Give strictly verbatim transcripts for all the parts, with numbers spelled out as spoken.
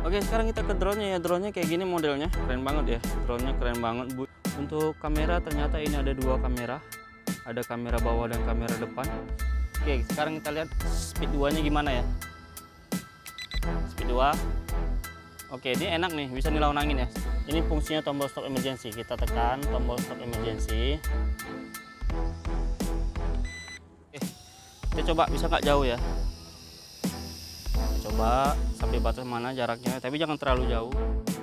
Oke, sekarang kita ke drone-nya ya. Drone-nya kayak gini modelnya, keren banget ya. Drone-nya keren banget, Bu. Untuk kamera ternyata ini ada dua kamera. Ada kamera bawah dan kamera depan. Oke, sekarang kita lihat speed dua-nya gimana ya. Speed dua. Oke, ini enak nih, bisa nilau angin ya. Ini fungsinya tombol stop emergency. Kita tekan tombol stop emergency. Oke, kita coba bisa nggak jauh ya. Coba sampai batas mana jaraknya, tapi jangan terlalu jauh.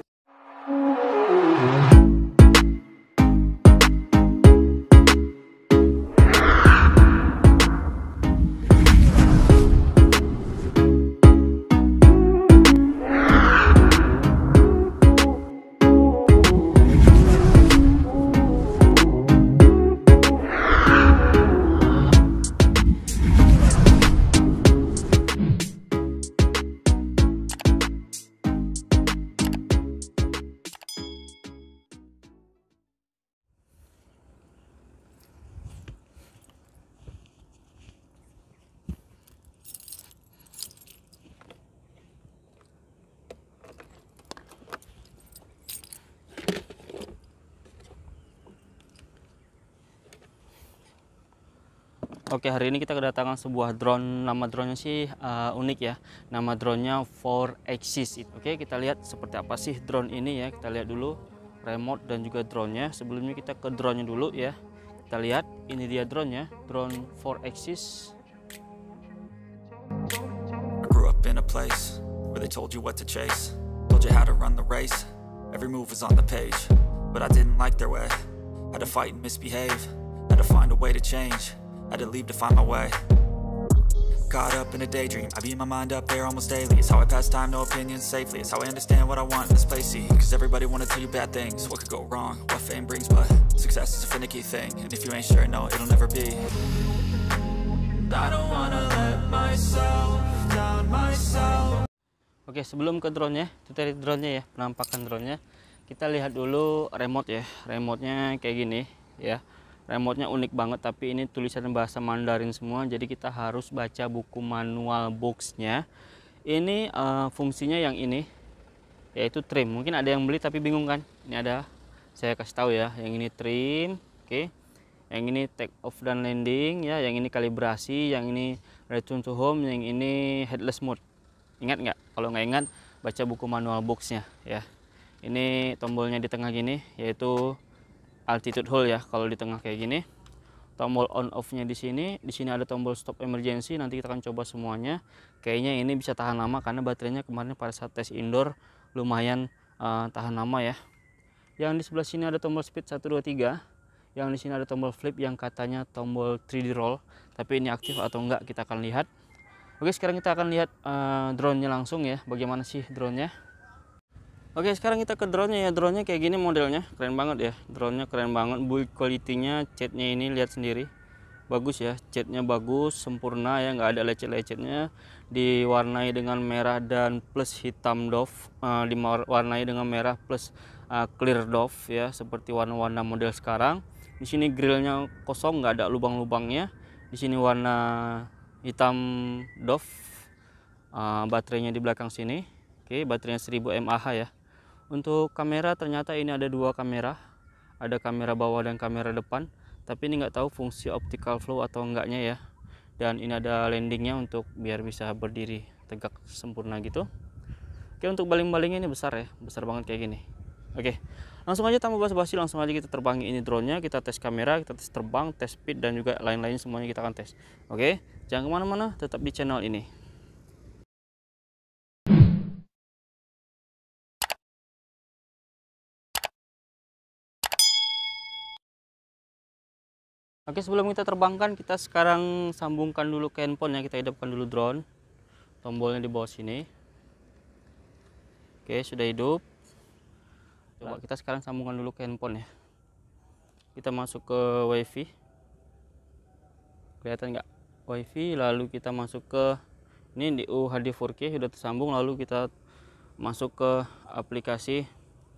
Oke, hari ini kita kedatangan sebuah drone. Nama drone-nya sih uh, unik ya. Nama drone-nya four axis. Oke, kita lihat seperti apa sih drone ini ya. Kita lihat dulu remote dan juga drone-nya. Sebelumnya kita ke drone-nya dulu ya. Kita lihat, ini dia drone-nya, drone four axis. I grew up in a place where they told you what to chase, told you how to run the race. Every move was on the page, but I didn't like their way. Had to fight and misbehave, had to find a way to change. Had to leave to find my way. Caught up in a daydream, I beat my mind up there almost daily. It's how I pass time, no opinions safely. It's how I understand what I want in this place, see. Cause everybody wanna tell you bad things, what could go wrong, what fame brings. But success is a finicky thing, and if you ain't sure, no, it'll never be. I don't wanna let myself down myself. Oke, sebelum ke drone-nya, itu tadi drone-nya ya, penampakan drone-nya. Kita lihat dulu remote ya. Remote-nya kayak gini ya. Remote-nya unik banget, tapi ini tulisan bahasa Mandarin semua, jadi kita harus baca buku manual box-nya. Ini uh, fungsinya yang ini, yaitu trim. Mungkin ada yang beli tapi bingung kan? Ini ada, saya kasih tahu ya. Yang ini trim, oke. Okay. Yang ini take off dan landing ya. Yang ini kalibrasi, yang ini return to home, yang ini headless mode. Ingat nggak? Kalau nggak ingat, baca buku manual box-nya ya. Ini tombolnya di tengah gini, yaitu altitude hold ya. Kalau di tengah kayak gini, tombol on off-nya di sini, di sini ada tombol stop emergency. Nanti kita akan coba semuanya. Kayaknya ini bisa tahan lama karena baterainya kemarin pada saat tes indoor lumayan uh, tahan lama ya. Yang di sebelah sini ada tombol speed satu dua tiga. Yang di sini ada tombol flip yang katanya tombol three D roll, tapi ini aktif atau enggak kita akan lihat. Oke, sekarang kita akan lihat uh, drone-nya langsung ya. Bagaimana sih drone-nya? Oke, sekarang kita ke drone-nya ya. Drone-nya kayak gini modelnya, keren banget ya. Drone-nya keren banget, build quality-nya, cat-nya ini lihat sendiri. Bagus ya, cat-nya bagus, sempurna ya, nggak ada lecet-lecetnya. Diwarnai dengan merah dan plus hitam doff, uh, diwarnai dengan merah plus uh, clear doff ya, seperti warna-warna model sekarang. Di sini grillnya kosong, nggak ada lubang-lubangnya. Di sini warna hitam doff, uh, baterainya di belakang sini. Oke, baterainya seribu mAh ya. Untuk kamera ternyata ini ada dua kamera, ada kamera bawah dan kamera depan, tapi ini nggak tahu fungsi optical flow atau enggaknya ya. Dan ini ada landingnya untuk biar bisa berdiri tegak sempurna gitu. Oke, untuk baling-balingnya ini besar ya, besar banget kayak gini. Oke, langsung aja tanpa basa-basi, langsung aja kita terbangin ini drone-nya, kita tes kamera, kita tes terbang, tes speed dan juga lain-lain semuanya kita akan tes. Oke, jangan kemana-mana, tetap di channel ini. Oke, sebelum kita terbangkan, kita sekarang sambungkan dulu ke handphone ya. Kita hidupkan dulu drone. Tombolnya di bawah sini. Oke, sudah hidup. Coba kita sekarang sambungkan dulu ke handphone ya. Kita masuk ke wifi. Kelihatan nggak? Wifi, lalu kita masuk ke ini di U H D four K sudah tersambung. Lalu kita masuk ke aplikasi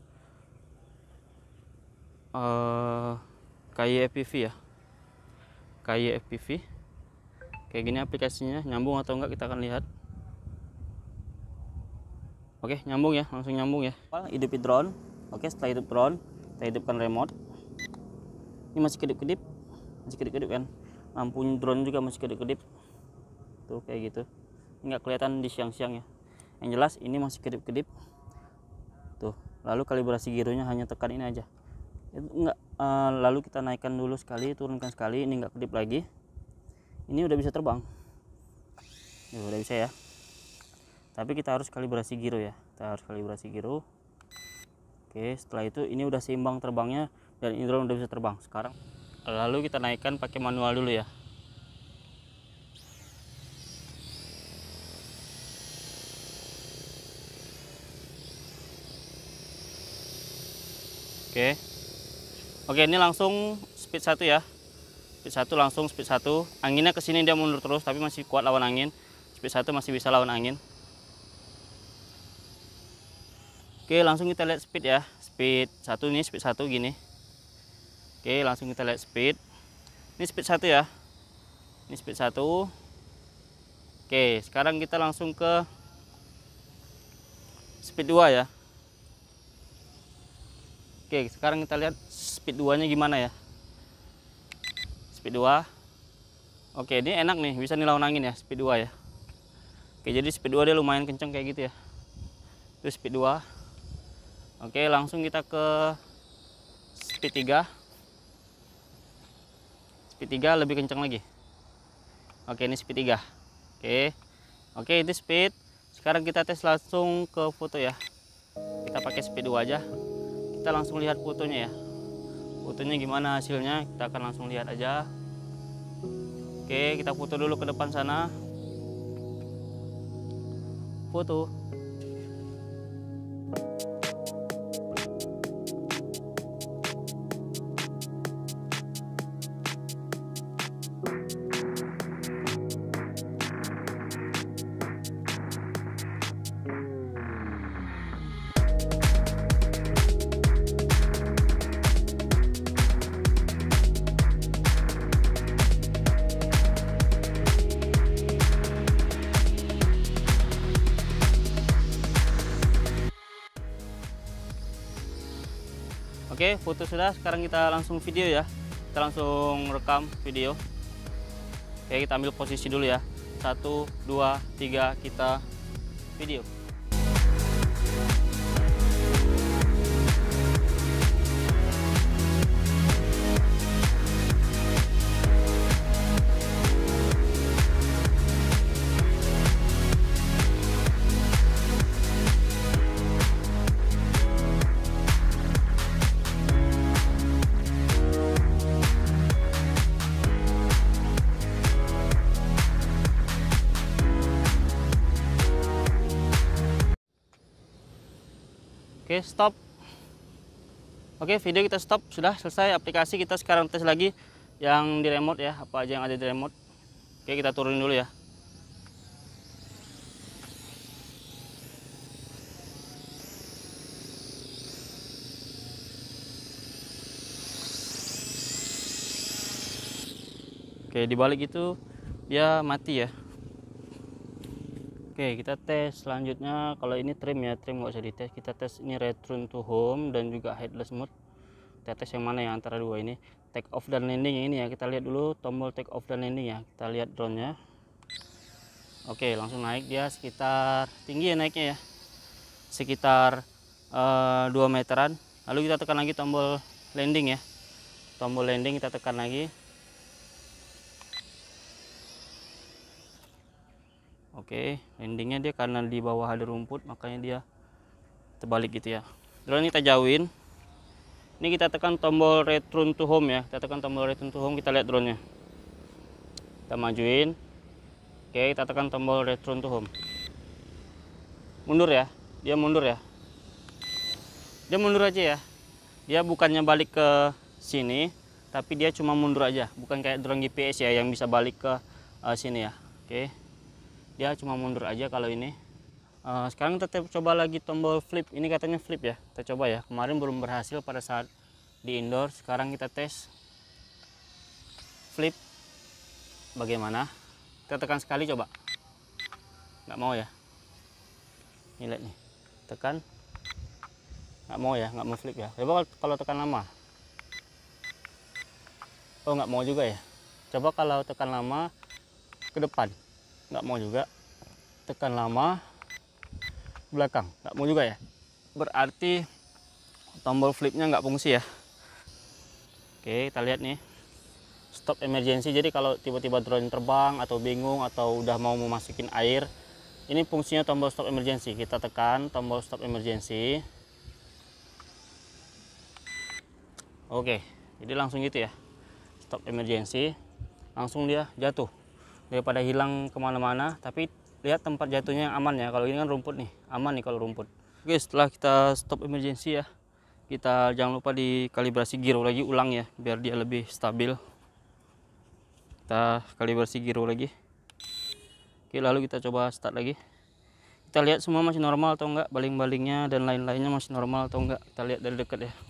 uh, K Y F P V ya. K Y F P V kayak gini aplikasinya, nyambung atau enggak kita akan lihat. Oke, nyambung ya, langsung nyambung ya. Hidupi drone. Oke, setelah hidup drone, kita hidupkan remote. Ini masih kedip-kedip, masih kedip-kedip kan. Lampu drone juga masih kedip-kedip. Tuh kayak gitu. Nggak kelihatan di siang-siang ya. Yang jelas ini masih kedip-kedip. Tuh. Lalu kalibrasi gironya hanya tekan ini aja. Itu enggak. Uh, lalu kita naikkan dulu sekali, turunkan sekali. Ini nggak kedip lagi. Ini udah bisa terbang. Tuh, udah bisa ya. Tapi kita harus kalibrasi giro ya, kita harus kalibrasi giro. Oke, setelah itu ini udah seimbang terbangnya dan ini drone udah bisa terbang sekarang. Lalu kita naikkan pakai manual dulu ya. Oke, oke ini langsung speed satu ya, speed satu langsung speed satu. Anginnya ke sini dia mundur terus tapi masih kuat lawan angin. Speed satu masih bisa lawan angin. Oke, langsung kita lihat speed ya. Speed satu ini speed satu gini. Oke, langsung kita lihat speed. Ini speed satu ya. Ini speed satu. Oke, sekarang kita langsung ke speed dua ya. Oke, sekarang kita lihat speed dua-nya gimana ya. Speed dua. Oke, ini enak nih, bisa nih lawan angin ya, speed dua ya. Oke, jadi speed dua dia lumayan kenceng kayak gitu ya. Itu speed dua. Oke, langsung kita ke speed tiga. Speed tiga lebih kencang lagi. Oke, ini speed tiga. Oke. Oke, itu speed. Sekarang kita tes langsung ke foto ya. Kita pakai speed dua aja. Kita langsung lihat fotonya ya. Fotonya gimana hasilnya? Kita akan langsung lihat aja. Oke, kita foto dulu ke depan sana. Foto. Oke, foto sudah. Sekarang kita langsung video ya. Kita langsung rekam video. Oke, kita ambil posisi dulu ya. Satu, dua, tiga, kita video. Oke, stop. Oke, video kita stop, sudah selesai aplikasi. Kita sekarang tes lagi yang di remote ya, apa aja yang ada di remote. Oke, kita turunin dulu ya. Oke, dibalik itu dia mati ya. Oke, kita tes selanjutnya. Kalau ini trim ya, trim nggak usah dites. Kita tes ini return to home dan juga headless mode. Kita tes yang mana yang antara dua ini. Take off dan landing yang ini ya. Kita lihat dulu tombol take off dan landing ya. Kita lihat drone-nya. Oke, langsung naik dia sekitar tinggi ya naiknya ya. Sekitar uh, dua meteran. Lalu kita tekan lagi tombol landing ya. Tombol landing kita tekan lagi. Oke, landingnya dia karena di bawah ada rumput makanya dia terbalik gitu ya. Drone ini kita jauhin. Ini kita tekan tombol return to home ya. Kita tekan tombol return to home, kita lihat drone-nya. Kita majuin. Oke, kita tekan tombol return to home. Mundur ya. Dia mundur ya. Dia mundur aja ya. Dia bukannya balik ke sini, tapi dia cuma mundur aja. Bukan kayak drone G P S ya yang bisa balik ke uh, sini ya. Oke. Dia cuma mundur aja kalau ini. Uh, sekarang kita coba lagi tombol flip. Ini katanya flip ya. Kita coba ya. Kemarin belum berhasil pada saat di indoor. Sekarang kita tes flip. Bagaimana? Kita tekan sekali coba. Nggak mau ya. Ini lihat nih. tekan. Nggak mau ya, nggak mau flip ya. Coba kalau tekan lama. Oh, nggak mau juga ya. Coba kalau tekan lama ke depan. Nggak mau juga. Tekan lama belakang. Nggak mau juga ya. Berarti tombol flipnya nggak fungsi ya. Oke, kita lihat nih. Stop emergency. Jadi kalau tiba-tiba drone terbang atau bingung atau udah mau memasukin air, ini fungsinya tombol stop emergency. Kita tekan tombol stop emergency. Oke, jadi langsung gitu ya. Stop emergency. Langsung dia jatuh. Daripada hilang kemana-mana. Tapi lihat tempat jatuhnya yang aman ya. Kalau ini kan rumput nih. Aman nih kalau rumput. Oke, setelah kita stop emergency ya, kita jangan lupa dikalibrasi giro lagi ulang ya. Biar dia lebih stabil. Kita kalibrasi giro lagi. Oke, lalu kita coba start lagi. Kita lihat semua masih normal atau enggak, baling-balingnya dan lain-lainnya masih normal atau enggak. Kita lihat dari dekat ya.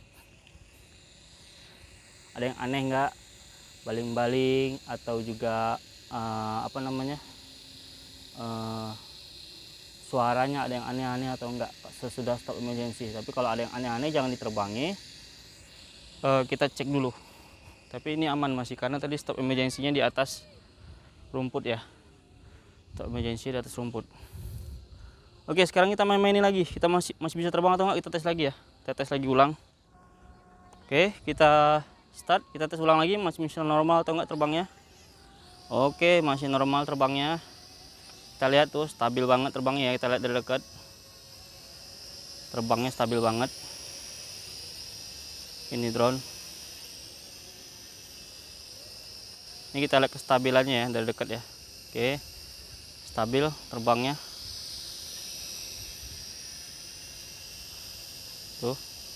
Ada yang aneh enggak, baling-baling atau juga uh, apa namanya uh, suaranya ada yang aneh-aneh atau enggak sesudah stop emergency. Tapi kalau ada yang aneh-aneh jangan diterbangi. Uh, kita cek dulu. Tapi ini aman masih karena tadi stop emergency-nya di atas rumput ya. Stop emergency di atas rumput. Oke, sekarang kita main-mainin lagi. Kita masih masih bisa terbang atau enggak? Kita tes lagi ya. Kita tes lagi ulang. Oke, kita start. Kita tes ulang lagi. Masih bisa normal atau enggak terbangnya? Oke, masih normal terbangnya. Kita lihat tuh stabil banget terbangnya ya. Kita lihat dari dekat. Terbangnya stabil banget. Ini drone. Ini kita lihat kestabilannya ya dari dekat ya. Oke, stabil terbangnya. Tuh.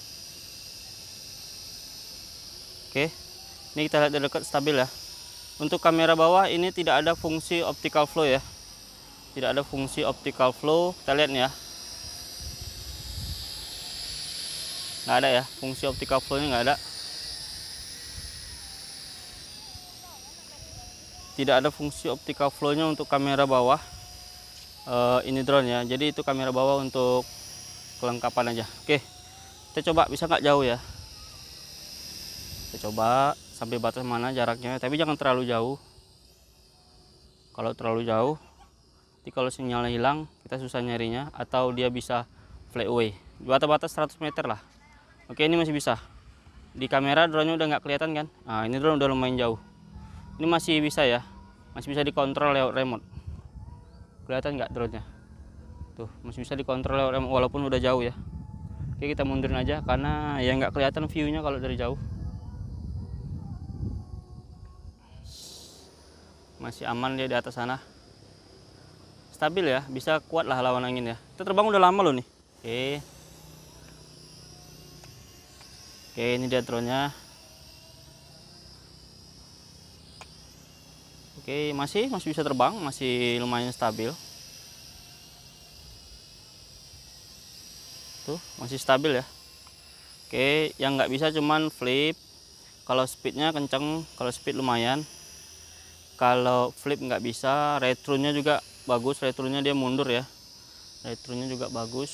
Oke, ini kita lihat dari dekat stabil ya. Untuk kamera bawah ini tidak ada fungsi optical flow ya. Tidak ada fungsi optical flow. Kita lihat nih ya. Nggak ada ya, fungsi optical flow ini nggak ada. Tidak ada fungsi optical flow-nya untuk kamera bawah. Uh, ini drone ya. Jadi itu kamera bawah untuk kelengkapan aja. Oke, kita coba bisa nggak jauh ya. Kita coba sampai batas mana jaraknya. Tapi jangan terlalu jauh. Kalau terlalu jauh, nanti kalau sinyalnya hilang, kita susah nyarinya. Atau dia bisa fly away. Batas-batas seratus meter lah. Oke, ini masih bisa. Di kamera drone-nya udah nggak kelihatan kan. Nah, ini drone udah lumayan jauh. Ini masih bisa ya, masih bisa dikontrol lewat remote. Kelihatan nggak drone-nya? Tuh, masih bisa dikontrol lewat remote walaupun udah jauh ya. Oke, kita mundurin aja karena ya nggak kelihatan view-nya kalau dari jauh. Masih aman dia di atas sana. Stabil ya, bisa kuat lah lawan angin ya. Kita terbang udah lama loh nih. Oke. Oke, ini dia drone-nya. Oke, masih masih bisa terbang, masih lumayan stabil. Tuh, masih stabil ya. Oke, yang nggak bisa cuman flip. Kalau speednya kenceng, kalau speed lumayan. Kalau flip nggak bisa, retronya juga bagus, retronya dia mundur ya. Retronya juga bagus.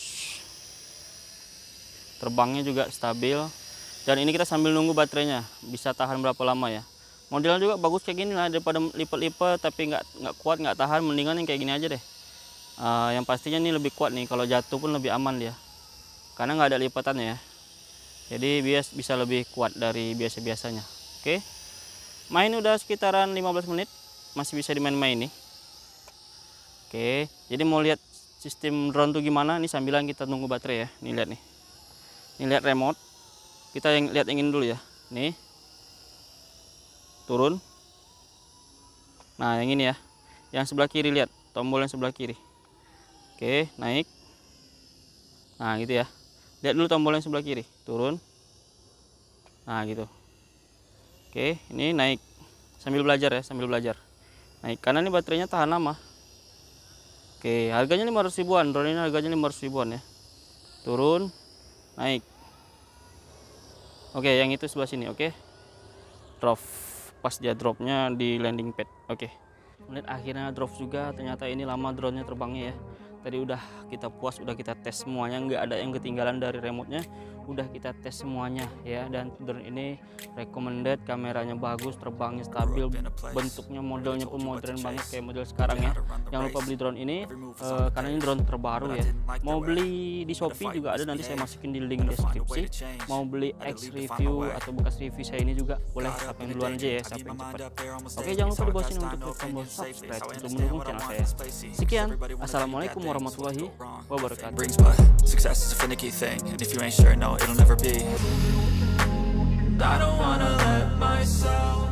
Terbangnya juga stabil. Dan ini kita sambil nunggu baterainya, bisa tahan berapa lama ya. Modelnya juga bagus kayak gini lah, daripada lipat-lipat tapi nggak nggak kuat, nggak tahan, mendingan yang kayak gini aja deh. Uh, yang pastinya ini lebih kuat nih, kalau jatuh pun lebih aman dia, karena nggak ada lipatannya ya. Jadi bias bisa lebih kuat dari biasa-biasanya. Oke, main udah sekitaran lima belas menit, masih bisa dimain-main nih. Oke, jadi mau lihat sistem drone tuh gimana? Nih sambilan kita tunggu baterai ya. Nih lihat nih, nih lihat remote. Kita yang lihat yang ini dulu ya. Nih. Turun. Nah, yang ini ya. Yang sebelah kiri lihat, tombol yang sebelah kiri. Oke, naik. Nah, gitu ya. Lihat dulu tombol yang sebelah kiri, turun. Nah, gitu. Oke, ini naik. Sambil belajar ya, sambil belajar. Naik karena ini baterainya tahan lama. Oke, harganya lima ratus ribuan. Drone ini harganya lima ratus ribuan ya. Turun, naik. Oke, yang itu sebelah sini, oke. Drop. Pas dia dropnya di landing pad. Oke, lihat akhirnya drop juga. Ternyata ini lama drone-nya terbangnya ya. tadi udah kita puas, udah kita tes semuanya, nggak ada yang ketinggalan dari remote-nya, udah kita tes semuanya ya. Dan drone ini recommended, kameranya bagus, terbangnya stabil, bentuknya modelnya pun modern banget kayak model sekarang ya. Jangan lupa beli drone ini uh, karena ini drone terbaru ya. Mau beli di Shopee juga ada, nanti saya masukin di link deskripsi. Mau beli X review atau bekas review saya ini juga boleh, siapa yang duluan aja ya, siapa yang cepat. Oke, jangan lupa di bawah sini untuk klik tombol subscribe untuk mendukung channel saya. Sekian, assalamualaikum warahmatullahi wabarakatuh. Brings, but success is a finicky thing, and if you ain't sure, no, it'll never be. I don't wanna let myself